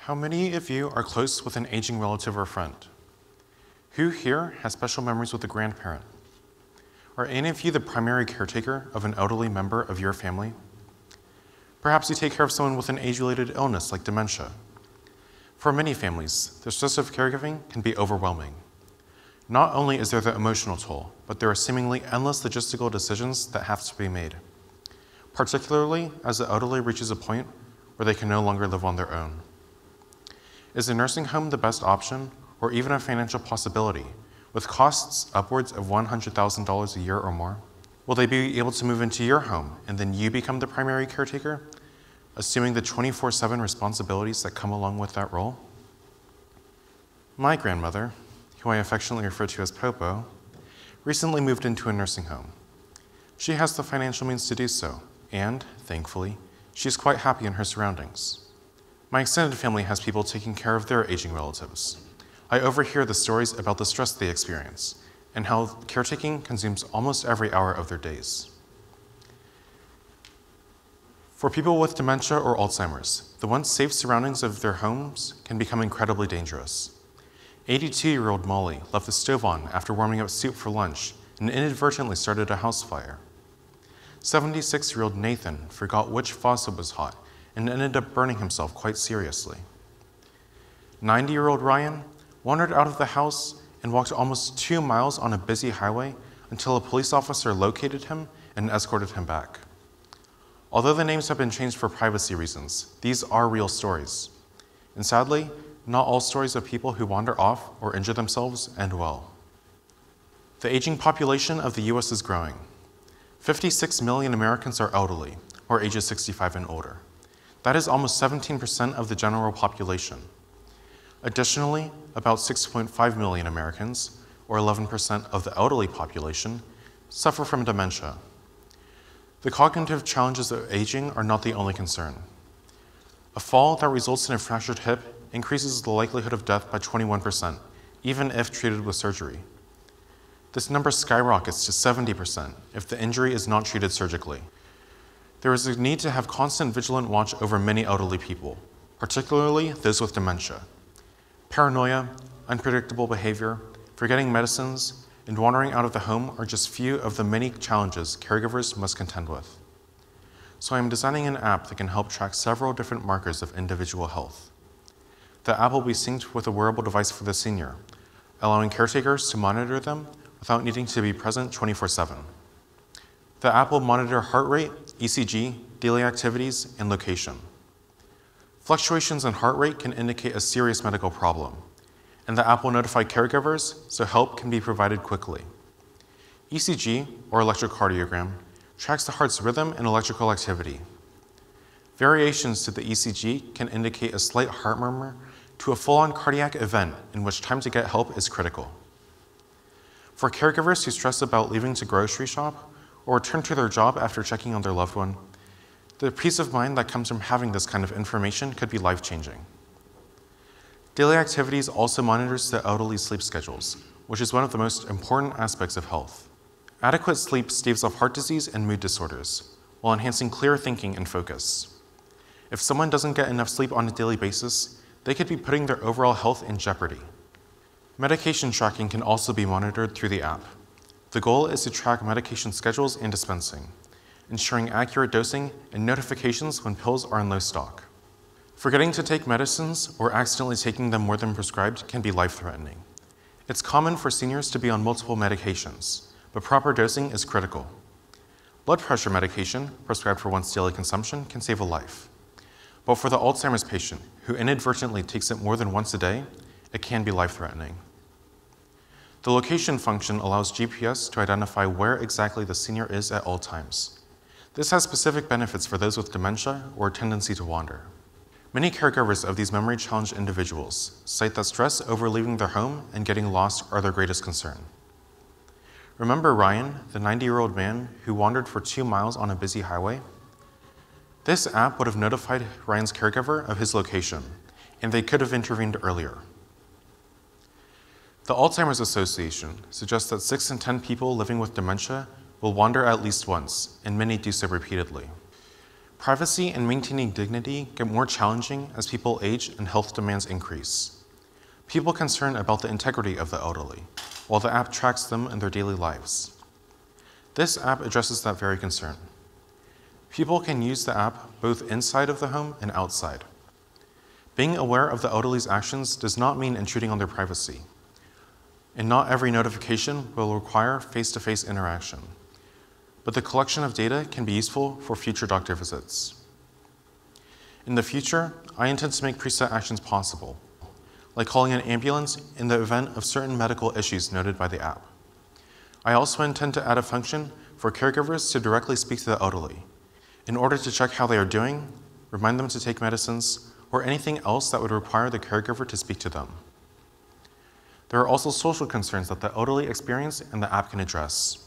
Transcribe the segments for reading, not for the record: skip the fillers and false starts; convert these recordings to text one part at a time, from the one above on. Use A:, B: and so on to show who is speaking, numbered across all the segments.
A: How many of you are close with an aging relative or friend? Who here has special memories with a grandparent? Are any of you the primary caretaker of an elderly member of your family? Perhaps you take care of someone with an age-related illness like dementia. For many families, the stress of caregiving can be overwhelming. Not only is there the emotional toll, but there are seemingly endless logistical decisions that have to be made, particularly as the elderly reaches a point where they can no longer live on their own. Is a nursing home the best option, or even a financial possibility, with costs upwards of $100,000 a year or more? Will they be able to move into your home and then you become the primary caretaker, assuming the 24/7 responsibilities that come along with that role? My grandmother, who I affectionately refer to as Popo, recently moved into a nursing home. She has the financial means to do so, and, thankfully, she is quite happy in her surroundings. My extended family has people taking care of their aging relatives. I overhear the stories about the stress they experience and how caretaking consumes almost every hour of their days. For people with dementia or Alzheimer's, the once safe surroundings of their homes can become incredibly dangerous. 82-year-old Molly left the stove on after warming up soup for lunch and inadvertently started a house fire. 76-year-old Nathan forgot which faucet was hot and ended up burning himself quite seriously. 90-year-old Ryan wandered out of the house and walked almost 2 miles on a busy highway until a police officer located him and escorted him back. Although the names have been changed for privacy reasons, these are real stories. And sadly, not all stories of people who wander off or injure themselves end well. The aging population of the US is growing. 56 million Americans are elderly, or ages 65 and older. That is almost 17% of the general population. Additionally, about 6.5 million Americans, or 11% of the elderly population, suffer from dementia. The cognitive challenges of aging are not the only concern. A fall that results in a fractured hip increases the likelihood of death by 21%, even if treated with surgery. This number skyrockets to 70% if the injury is not treated surgically. There is a need to have constant vigilant watch over many elderly people, particularly those with dementia. Paranoia, unpredictable behavior, forgetting medicines, and wandering out of the home are just few of the many challenges caregivers must contend with. So I am designing an app that can help track several different markers of individual health. The app will be synced with a wearable device for the senior, allowing caretakers to monitor them without needing to be present 24/7. The app will monitor heart rate, ECG, daily activities, and location. Fluctuations in heart rate can indicate a serious medical problem, and the app will notify caregivers so help can be provided quickly. ECG, or electrocardiogram, tracks the heart's rhythm and electrical activity. Variations to the ECG can indicate a slight heart murmur to a full-on cardiac event in which time to get help is critical. For caregivers who stress about leaving to grocery shop or return to their job after checking on their loved one, the peace of mind that comes from having this kind of information could be life-changing. Daily Activities also monitors the elderly sleep schedules, which is one of the most important aspects of health. Adequate sleep staves off heart disease and mood disorders, while enhancing clear thinking and focus. If someone doesn't get enough sleep on a daily basis, they could be putting their overall health in jeopardy. Medication tracking can also be monitored through the app. The goal is to track medication schedules and dispensing, ensuring accurate dosing and notifications when pills are in low stock. Forgetting to take medicines or accidentally taking them more than prescribed can be life-threatening. It's common for seniors to be on multiple medications, but proper dosing is critical. Blood pressure medication, prescribed for once daily consumption, can save a life. But for the Alzheimer's patient who inadvertently takes it more than once a day, it can be life-threatening. The location function allows GPS to identify where exactly the senior is at all times. This has specific benefits for those with dementia or a tendency to wander. Many caregivers of these memory-challenged individuals cite that stress over leaving their home and getting lost are their greatest concern. Remember Ryan, the 90-year-old man who wandered for 2 miles on a busy highway? This app would have notified Ryan's caregiver of his location, and they could have intervened earlier. The Alzheimer's Association suggests that 6 in 10 people living with dementia will wander at least once, and many do so repeatedly. Privacy and maintaining dignity get more challenging as people age and health demands increase. People are concerned about the integrity of the elderly, while the app tracks them in their daily lives. This app addresses that very concern. People can use the app both inside of the home and outside. Being aware of the elderly's actions does not mean intruding on their privacy, and not every notification will require face-to-face interaction. But the collection of data can be useful for future doctor visits. In the future, I intend to make preset actions possible, like calling an ambulance in the event of certain medical issues noted by the app. I also intend to add a function for caregivers to directly speak to the elderly, in order to check how they are doing, remind them to take medicines, or anything else that would require the caregiver to speak to them. There are also social concerns that the elderly experience and the app can address.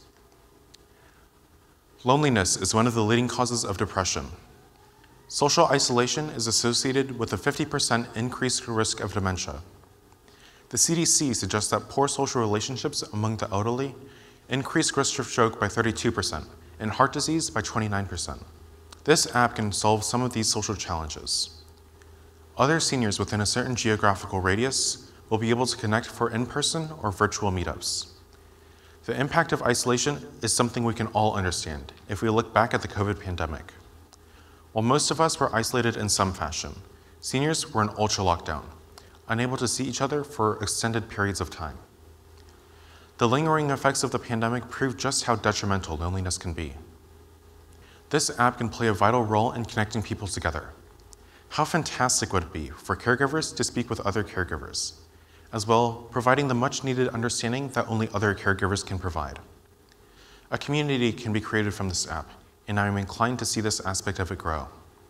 A: Loneliness is one of the leading causes of depression. Social isolation is associated with a 50% increased risk of dementia. The CDC suggests that poor social relationships among the elderly increase risk of stroke by 32% and heart disease by 29%. This app can solve some of these social challenges. Other seniors within a certain geographical radius will be able to connect for in-person or virtual meetups. The impact of isolation is something we can all understand if we look back at the COVID pandemic. While most of us were isolated in some fashion, seniors were in ultra lockdown, unable to see each other for extended periods of time. The lingering effects of the pandemic prove just how detrimental loneliness can be. This app can play a vital role in connecting people together. How fantastic would it be for caregivers to speak with other caregivers, as well providing the much-needed understanding that only other caregivers can provide. A community can be created from this app, and I am inclined to see this aspect of it grow.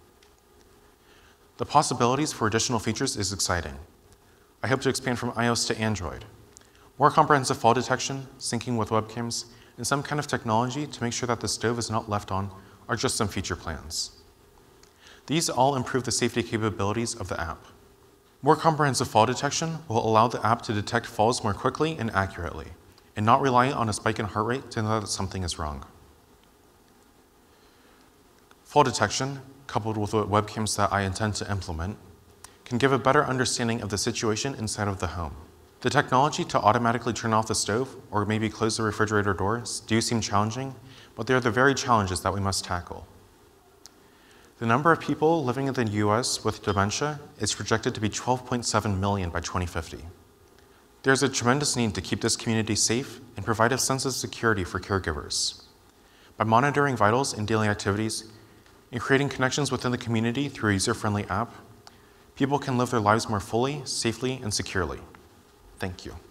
A: The possibilities for additional features is exciting. I hope to expand from iOS to Android. More comprehensive fall detection, syncing with webcams, and some kind of technology to make sure that the stove is not left on are just some future plans. These all improve the safety capabilities of the app. More comprehensive fall detection will allow the app to detect falls more quickly and accurately, and not rely on a spike in heart rate to know that something is wrong. Fall detection, coupled with the webcams that I intend to implement, can give a better understanding of the situation inside of the home. The technology to automatically turn off the stove or maybe close the refrigerator doors do seem challenging, but they are the very challenges that we must tackle. The number of people living in the US with dementia is projected to be 12.7 million by 2050. There's a tremendous need to keep this community safe and provide a sense of security for caregivers. By monitoring vitals and daily activities and creating connections within the community through a user-friendly app, people can live their lives more fully, safely, and securely. Thank you.